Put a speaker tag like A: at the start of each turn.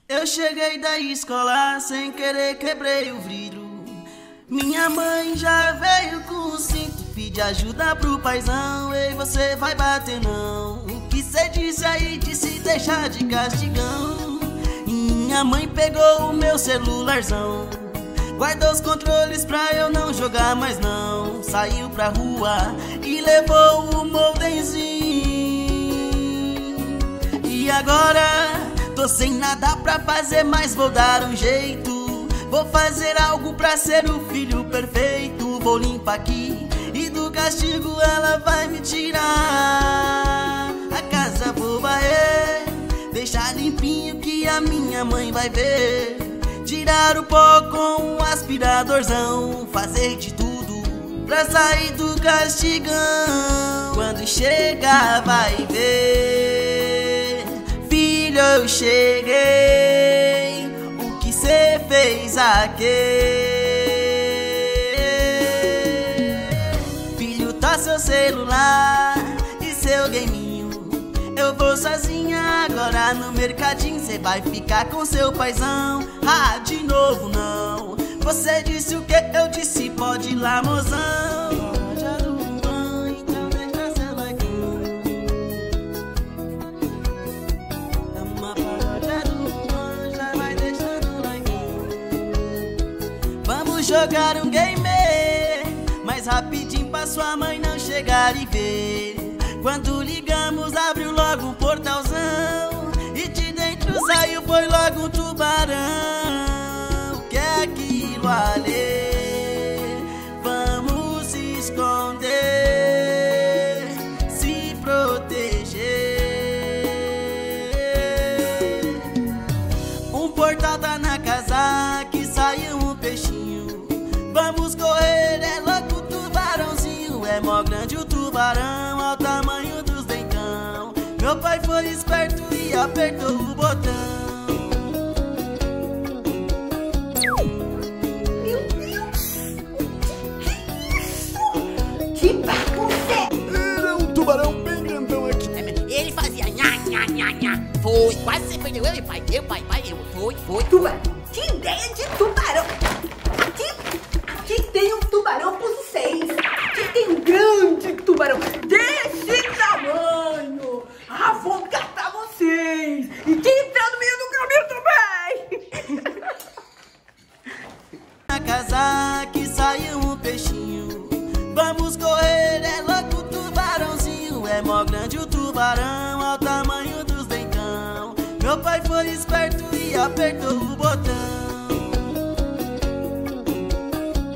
A: Eu cheguei da escola sem querer, quebrei o vidro. Minha mãe já veio com o cinto, pede ajuda pro paizão. Ei, você vai bater não? O que cê disse aí de se deixar de castigão? Minha mãe pegou o meu celularzão, guardou os controles pra eu não jogar mais não. Saiu pra rua e levou o modemzinho. E agora tô sem nada pra fazer, mas vou dar um jeito. Vou fazer algo pra ser o filho perfeito. Vou limpar aqui e do castigo ela vai me tirar. A casa vou varrer, deixar limpinho que a minha mãe vai ver. Tirar o pó com um aspiradorzão, fazer de tudo pra sair do castigão. Quando chegar vai ver, filho, eu cheguei, o que cê fez aqui? Filho, tá seu celular e seu gameinho. Eu vou sozinha agora no mercadinho. Cê vai ficar com seu paizão. Ah, de novo não. Você disse o que? Eu disse pode ir lá, mozão. Já do mãe, então deixa seu like. Uma paródia do mãe, já vai deixando like. Vamos jogar um game mais rapidinho pra sua mãe não chegar e ver. Quando ligamos abriu logo um portalzão e de dentro saiu foi logo um tubarão. Que é aquilo ali? Vamos se esconder, se proteger. Um portal tá na casa que saiu um peixinho. Vamos correr, é louco o tubarãozinho. É mó grande o tubarão, ao tamanho dos dentão. Meu pai foi esperto e apertou o botão.
B: Meu Deus! Que bagunça!
C: Era um tubarão bem grandão aqui.
D: Ele fazia nha, nha, nha, nha. Foi, quase você perdeu. Eu, pai, foi.
B: Tubarão! Que ideia de tubarão! Aqui tem um tubarão por 6. Aqui tem um grande tubarão desse tamanho. Ah, vou catar vocês. E quem entrar no meio do caminho também.
A: Na casa que saiu um peixinho. Vamos correr, é louco o tubarãozinho. É mó grande o tubarão, ao tamanho dos dentão. Meu pai foi esperto e apertou o botão.